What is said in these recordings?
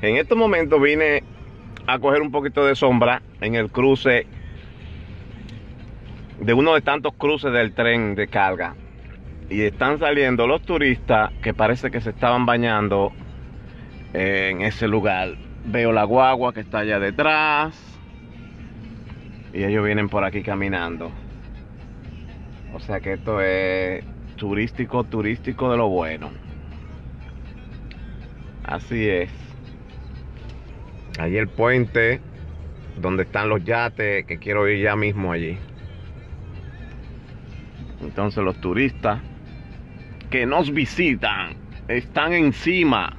En estos momentos vine a coger un poquito de sombra en el cruce de uno de tantos cruces del tren de carga. Y están saliendo los turistas que parece que se estaban bañando en ese lugar. Veo la guagua que está allá detrás. Y ellos vienen por aquí caminando. O sea que esto es turístico de lo bueno. Así es. Allí el puente donde están los yates, que quiero ir ya mismo allí. Entonces los turistas que nos visitan están encima.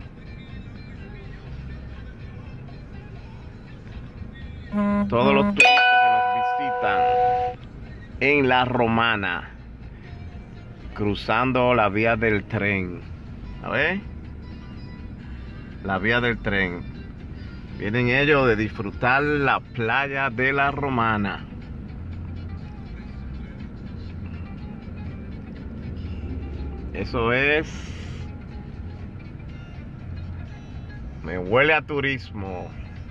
Todos los turistas que nos visitan en La Romana, cruzando la vía del tren. A ver, la vía del tren. Vienen ellos de disfrutar la playa de La Romana. Eso es. Me huele a turismo.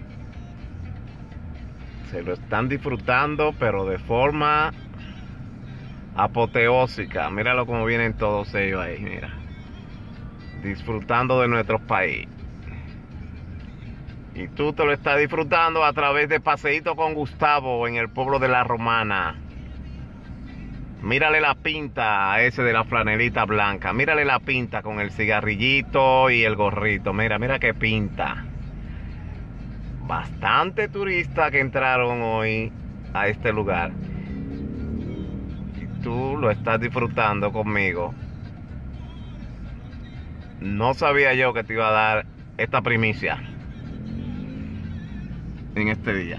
Se lo están disfrutando, pero de forma apoteósica. Míralo como vienen todos ellos ahí, mira. Disfrutando de nuestro país. Y tú te lo estás disfrutando a través de Paseíto con Gustavo en el pueblo de La Romana. Mírale la pinta a ese de la flanelita blanca. Mírale la pinta con el cigarrillito y el gorrito. Mira, mira qué pinta. Bastante turistas que entraron hoy a este lugar. Y tú lo estás disfrutando conmigo. No sabía yo que te iba a dar esta primicia en este día.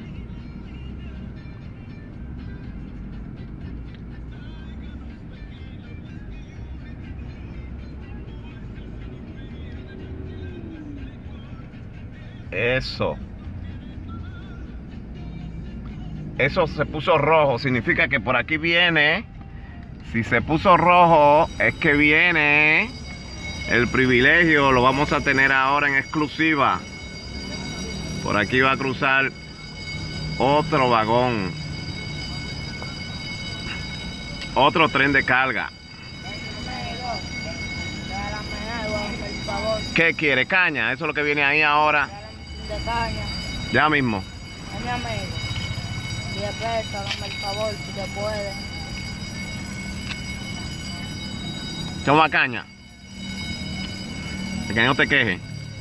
Eso se puso rojo, significa que por aquí viene. Si se puso rojo es que viene el privilegio. Lo vamos a tener ahora en exclusiva. Por aquí va a cruzar otro vagón, otro tren de carga. ¿Qué quiere? ¿Caña? Eso es lo que viene ahí ahora. De caña. Ya mismo. A mi amigo. 10 pesos, hágame el favor si se puede. Toma caña. Que no te quejes.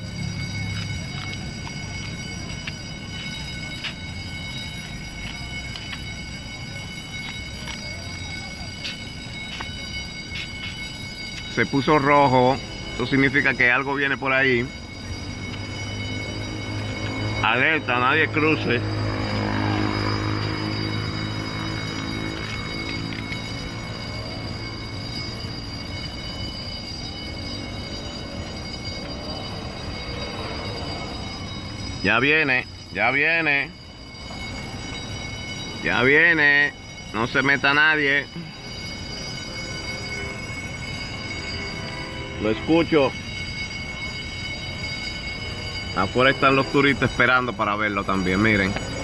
Se puso rojo. Eso significa que algo viene por ahí. Alerta, nadie cruce. Ya viene, ya viene. Ya viene. No se meta nadie. Lo escucho. Afuera están los turistas esperando para verlo también, miren.